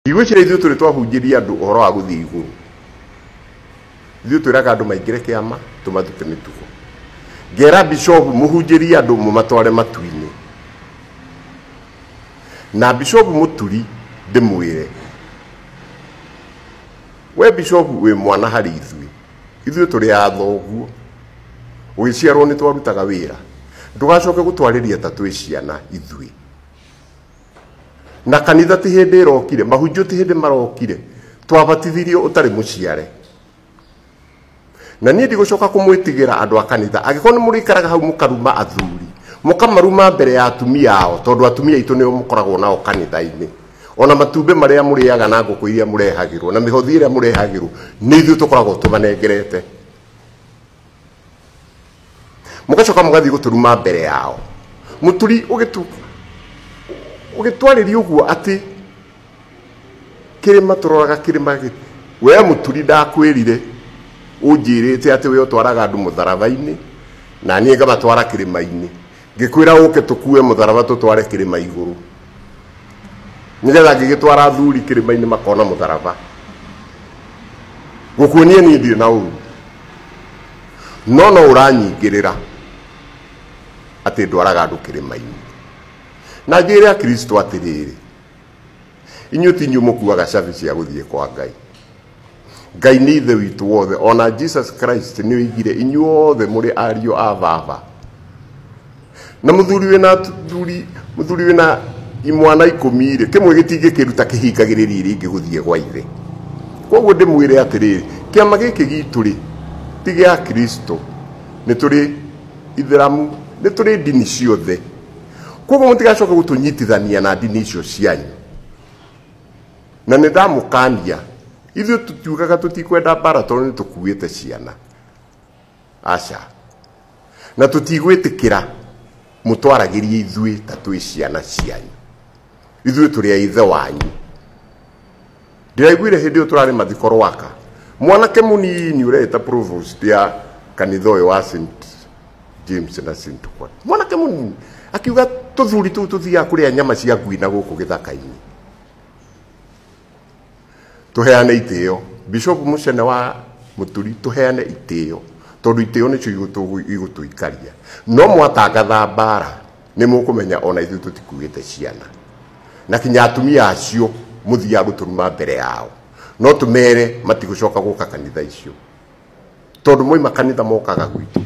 Igwicira ithuĩ tũrĩ twahunjĩria andũ ũhoro wa gũthiĩ igũrũ. Ithuĩ twĩraga andũ maingĩre kĩama tũmatute mĩtugo. Ngera bishop mũhunjĩrie andũ mũmatware matu-inĩ. Na bishop mũturi ndĩmwĩre, we bishop wĩ mwana harĩ ithuĩ. Ithuĩ tũrĩ a thoguo. Ũgĩciarwo nĩ twarutaga wĩra. Ndũgacoke gũtwarĩria ta twĩ ciana ithuĩ. Na kanitha ti hĩndĩ ĩrokire, mahunjio ti hĩndĩ marokire, twabatithirio ũtarĩ mũciare. Na niĩ ndigũcoka kũmwĩtigĩra andũ a kanitha, angĩkorwo nĩ mũrĩikaraga hau mũkaruma athuri, mũkamaruma mbere ya atumia ao, tondũ atumia aitũ nĩo mũkoragwo nao kanitha-inĩ. Ona matumbĩ marĩa mũrĩaga na ngũkũ iria mũrehagĩrwo, na mĩhothi ĩrĩa mũrehagĩrwo, nĩ ithuĩ tũkoragwo tũmanengerete. Mũgacoka mũgathiĩ gũtũruma mbere yao. Mũturi ũgĩtwarĩria ũguo atĩ kĩrĩma tũroraga kĩrĩma gĩtĩ. We mũturi ndakwĩrire ũnjĩrĩte atĩ we ũtwaraga andũ mũtharaba-inĩ na niĩ ngamatwara kĩrĩma-inĩ. Ngĩkwĩra ũke tũkue mũtharaba tũtware kĩrĩma igũrũ, nĩgetha ngĩgĩtwara athuri kĩrĩma-inĩ makona mũtharaba. Gũkuonie niĩ ndirĩ na ũru, no ũranyingĩrĩra atĩ ndwaraga andũ kĩrĩma-inĩ. Na njĩre a Kristo atĩrĩrĩ, inyuĩ ti inyuĩ mũkuaga cabi cia gũthiĩ kwa Ngai. Ngai nĩ ithe witũ wothe, ona Jesus Christ nĩ oigire inyuĩ othe mũrĩ ariũ a baba. Na mũthuri wĩna imwana 10 kĩmwe gĩtingĩkĩruta kĩhingagĩrĩria iria ingĩ gũthiĩ gwa ithe. Koguo ndĩmwĩre atĩrĩrĩ, kĩama gĩkĩ gitũ rĩ ti gĩa Kristo, nĩ tũrĩ Ithĩramu, nĩ tũrĩ ndini ciothe. Koguo mũtigacoke gũtũnyitithania na ndini icio cianyu. Na nĩ ndamũkania, ithuĩ tũtiugaga tũtikwenda mbara tondũ nĩ tũkuĩte ciana. Aca. Na tũtigwĩtĩkĩra mũtwaragĩrie ithuĩ ta twĩ ciana cianyu. Ithuĩ tũrĩ a ithe wanyu. Ndĩraiguire hĩndĩ ĩyo tũrarĩ mathiko Rwaka, mwanake mũnini ũreta provost ya kanitha ũyũ wa St James na St Paul. Mwanake mũnini akiuga tũthuri tũu tũthiaga kũrĩa nyama cia ngui na gũkũ gĩthaka-inĩ. Tũheane itĩo. Bishop Mũcene wa Mũturi, tũheane itĩo, tondũ itĩo nĩcio igũtũikaria. No mwatangatha mbara nĩ mũkũmenya ona ithuĩ tũtikuĩte ciana. Na kinya atumia acio mũthiaga gũtũruma mbere yao, no tũmere matigũcoka gũka kanitha icio, tondũ moima kanitha mokaga gwitũ.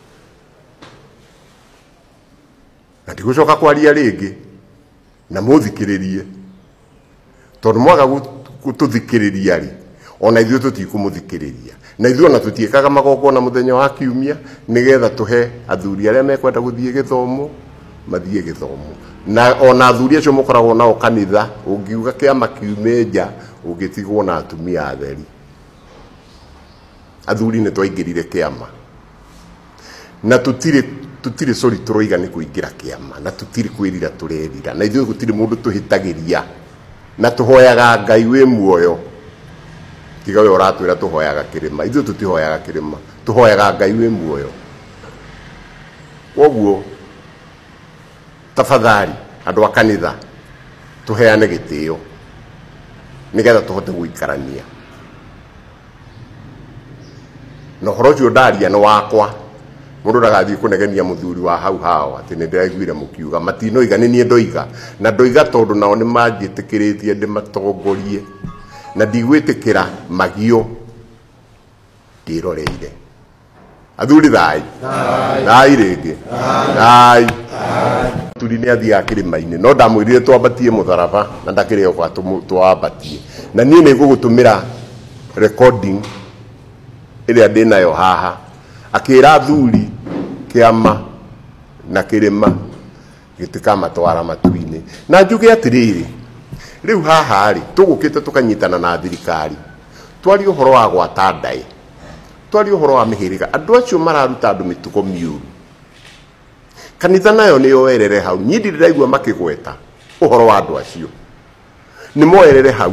Na ndigũcoka kwaria rĩngĩ na mũthikĩrĩrie, tondũ mwaga gũtũthikĩrĩria rĩ, ona ithuĩ tũtikũmũthikĩrĩria. Na ithuĩ ona tũtiĩkaga magongona mũthenya wa Kiumia, nĩgetha tũhe athuri arĩa mekwenda gũthiĩ gĩthomo mathiĩ gĩthomo. Na ona athuri acio mũkoragwo nao kanitha, ũngiuga kĩama kiume nja ũngĩtigwo na atumia atheri. Athuri nĩ twaingĩrire kĩama, na tũtirĩ sori tũroiga nĩ kũingĩra kĩama, na tũtirĩ kwĩrira tũrerira, na ithuĩ gũtirĩ mũndũ tũhĩtagĩria, na tũhoyaga Ngai wĩ muoyo. Tiga we ũratwĩra tũhoyaga kĩrĩma, ithuĩ tũtihoyaga kĩrĩma, tũhoyaga Ngai wĩ muoyo. Koguo tafadhali andũ a kanitha tũheane gĩtĩo, nĩgetha tũhote gũikarania. Na ũhoro ũcio ndaria nĩ wakwa, mũndũ ndagathiĩ kũnegenia mũthuri wa hau hao atĩ nĩ ndĩraiguire mũkiuga. Matinoiga, nĩ niĩ ndoiga, na ndoiga tondũ nao nĩ manjĩtĩkĩrĩtie ndĩmatongorie, na ndigwĩtĩkĩra magio ndĩroreire. Athuri thai thai rĩngĩ thai. Mũturi nĩ athiaga kĩrĩma-inĩ, no ndamwĩrire twambatie mũtharaba na ndakĩrĩ oka twambatie. Na niĩ nĩ ngũgũtũmĩra recording ĩrĩa ndĩnayo haha, akĩra athuri kĩama na kĩrĩma gĩtikamatwara matu-inĩ. Na njuge atĩrĩrĩ, rĩu haha rĩ tũgũkĩte tũkanyitana na thirikari, twarie ũhoro wa gwata ndaĩ, twarie ũhoro wa mĩhĩrĩga. Andũ acio mararuta andũ mĩtugo mĩũru. Kanitha nayo nĩ yoerere hau. Niĩ ndirĩ ndaigua makĩgweta ũhoro wa andũ acio, nĩ moerere hau.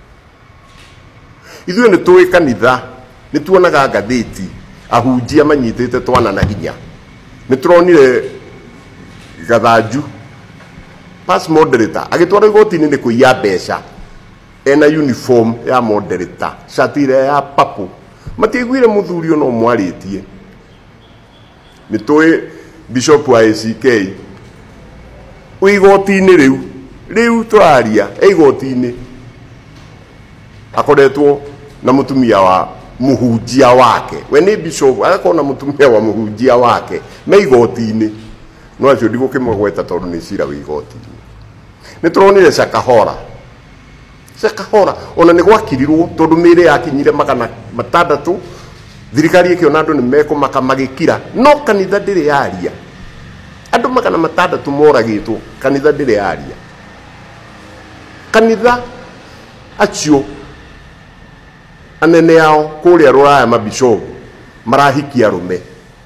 Ithuĩ nĩ tũĩ kanitha, nĩ tuonaga ngathĩti ahunjia manyitĩte twana na hinya. Nĩ tũronire Gathanju past moderator agĩtwara igoti-inĩ nĩ kũiya mbeca. ena uniform ya moderator satire ya papo matiguire muthuri no mwaritie nitoe bishop wa ACK uigoti-ini riu twaria igoti-ini akoretwo na mutumia wa muhunjia wake we ni bishop agakorwo na mutumia wa muhunjia wake me igoti-ini no acio ndigukimwegweta tondu ni cira wi igoti-ini nituronire Shakahora ona ni gwakirirwo tondu mire yakinyire 600 thirikari ikiona andu ni mekumaka magikira no kanitha ndiri yaria andu 600 moragitwo kanitha ndiri yaria kanitha acio anene yao kuria Ruraya mabishop marahikia arume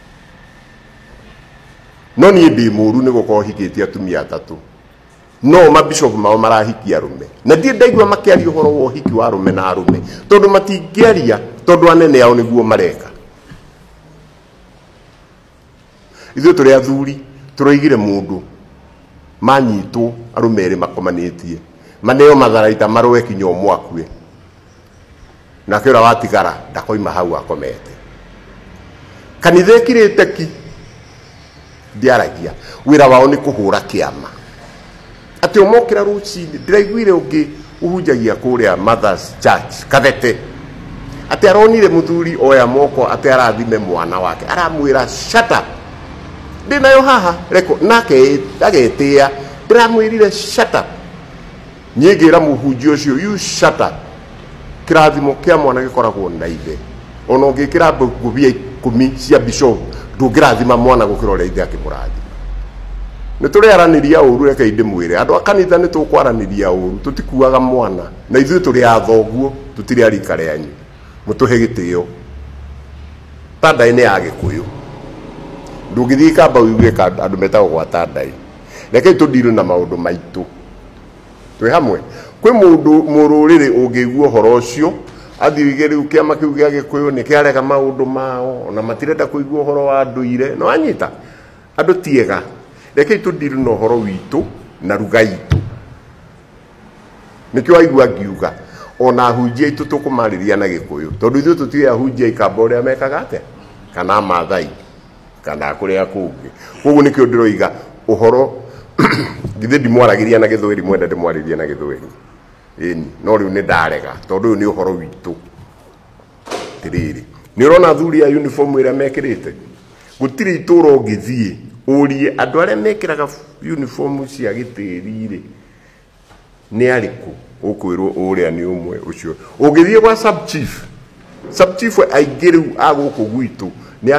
no ni ndi muru ni gukorwo hikitie atumia 3 no mabishop mao marahikia arume na ndie ndaigua makiaria uhoro wa hiki wa arume na arume tondu matingiaria tondu anene yao niguo mareka ithuĩ tũrĩ athuri tũroigire mũndũ manyitwo arume erĩ makomanitie maneo matharaita marũe kinya mwakue nake ũrĩa watigara ndakoima hau akomete kanitha ĩkirĩte ki ndiaragia wĩra wao nĩ kũhũra kĩama atĩ ũmokĩra rũcinĩ ndĩraiguire ũngĩ ũhunjagia kũrĩa Mothers Church Kathete atĩ aronire mũthuri oya moko atĩ arathime mwana wake aramwĩra shut up ndinayo haha reko nake agetia ndiramwĩrire shut up nyingĩra mũhunjia ũcio you shut up kirathimo kĩa mwana gĩkoragwo na ithe ona ũngĩkĩra ngũbia 10 cia bishop ndũngĩrathima mwana gũkĩra ũrĩa ithe akĩmũrathima nĩ tũrĩaranĩria ũru reke ndĩmwĩre andũ a kanitha nĩ tũkwaranĩria ũru tũtikuaga mwana na ithuĩ tũrĩ athoguo tũtirĩ arika rĩanyu mũtũhe gĩtĩo tandai-inĩ ya Gĩkũyũ ndũngĩthiĩ kamba uige andũ metagwo gwa tandai reke tũndirũ na maũndũ maitũ twĩ hamwe kwĩ mũndũ mũrũrĩrĩ ũngĩigua ũhoro ũcio athiĩ uige rĩu kĩama kĩu gĩa Gĩkũyũ nĩ kĩarega maũndũ mao ona matirenda kũigua ũhoro wa ndũire no anyita andũ tiega reke tũndirũ na ũhoro witũ na ruga itũ nĩkĩo aigua ngiuga ona ahunjia itũ tũkũmarĩria na Gĩkũyũ tondũ ithuĩ tũtiũĩ ahunjia ikamba ũrĩa mekaga atĩa kana Maathai kana kũrĩa kũngĩ koguo nĩkĩo ndĩroiga ũhoro githĩ ndimwaragĩria na Gĩthweri mwenda ndĩmwarĩrie na Gĩthweri ĩni no rĩu nĩ ndarega tondũ ũyũ nĩ ũhoro witũ tirĩrĩ nĩ ũrona athuri a uniform ĩrĩa mekĩrĩte gũtirĩ itũũra ũngĩthiĩ ũrie andũ arĩa mekĩraga uniform cia gĩtĩri-rĩ nĩ arĩkũ ũkwĩrwo ũrĩa nĩ ũmwe ũcio ũngĩthiĩ gwa sub chief aingĩ rĩu a gũkũ gwitũ nĩ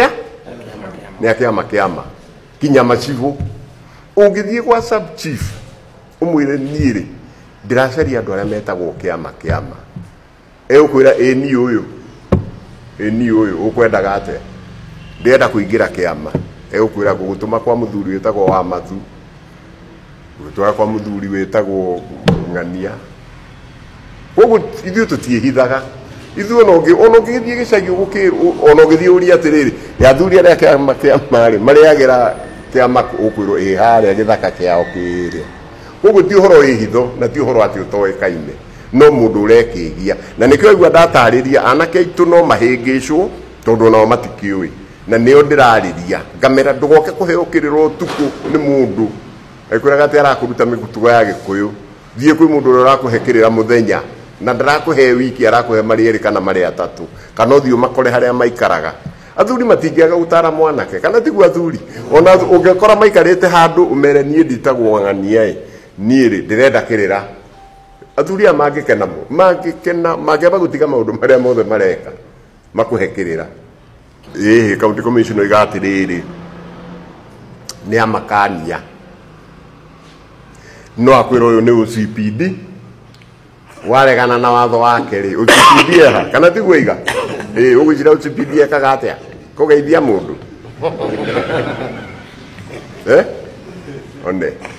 akĩama kĩama kinya macibũ ũngĩthiĩ gwa sub chief ũmwĩre niĩ-rĩ ndĩracaria andũ arĩa metagwo kĩama egũkwĩra ĩ niĩ ũyũ ũkwendaga atĩa ndĩrenda kũingĩra kĩama egũkwĩra gũgũtũma kwa mũthuri wĩtagwo wa mathu gũgũtwara kwa mũthuri wĩtagwo ng'ania koguo ithuĩ tũtiĩhithaga ithuĩ ona ũngĩgĩthiĩ gĩcagi ona ũgĩthiĩ ũria atĩrĩrĩ athuri arĩa kĩama-rĩ marĩagĩra kĩama ũkwĩrwo ĩ harĩa gĩthaka kĩao kĩrĩa koguo ti ũhoro wĩ hitho na ti ũhoro atĩ ũtoĩkaine no mũndũ ũrekĩgia na nĩkĩo aigua ndatarĩria anake aitũ no mahĩngĩcwo tondũ nao matikĩũĩ na nĩo ndĩrarĩria ngamera ndũgoke kũheo kĩrĩro ũtukũ nĩ mũndũ akwĩraga atĩ arakũruta mĩtugo ya Gĩkũyũ thiĩ kwĩ mũndũ ũrĩa ũrakũhe kĩrĩra mũthenya na ndarakũhe wiki arakũhe marĩ 2 kana marĩ 3 kana ũthiĩ ũmakore harĩa maikaraga athuri matingĩaga gũtara mwanake kana tiguo athuri ona ũngĩkora maikarĩte handũ ũmere niĩ nditagwo ng'ania niĩ ndĩrenda kĩrĩra athuri aya mangĩamba gũtiga maũndũ marĩa mothe mareka makũhe kĩrĩra county commission oiga atĩrĩrĩ nĩ amakania no akwĩra ũyũ nĩ OCPD waregana na watho wake-rĩ OCPD eha kana tiguo iga ũgwĩcira OCPD ekaga atĩa kũgeithia mũndũ one